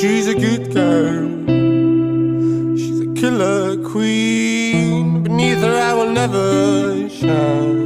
she's a good girl. She's a killer queen. Beneath her I will never shine.